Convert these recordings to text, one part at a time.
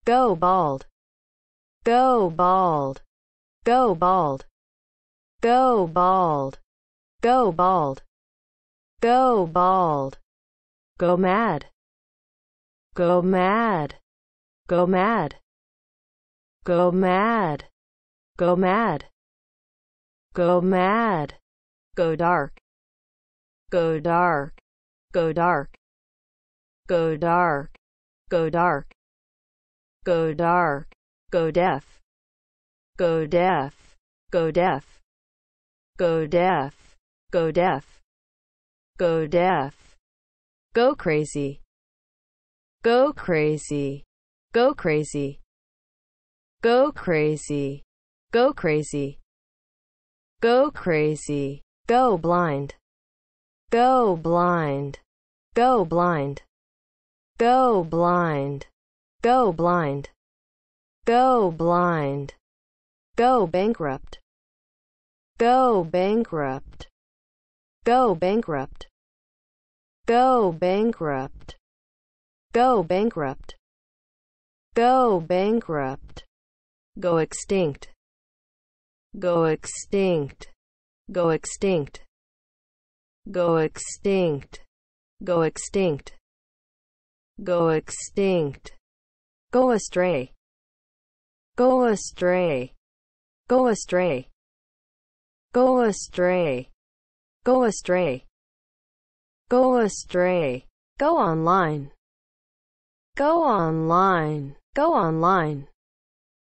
Go bald. Go bald. Go bald. Go bald. Go bald. Go bald. Go mad. Go mad. Go mad. Go mad. Go mad. Go mad. Go dark. Go dark. Go dark. Go dark. Go dark. Go dark. Go deaf. Go deaf. Go deaf. Go deaf. Go deaf. Go deaf. Go crazy. Go crazy. Go crazy. Go crazy. Go crazy. Go crazy. Go blind. Go blind. Go blind. Go blind. Go blind. Go blind. Go bankrupt. Go bankrupt. Go bankrupt. Go bankrupt. Go bankrupt. Go bankrupt. Go extinct. Go extinct. Go extinct. Go extinct. Go extinct. Go extinct. Go astray. Go astray. Go astray. Go astray. Go astray. Go astray. Go online. Go online. Go online.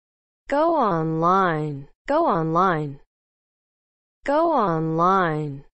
Go online. Go online. Go online.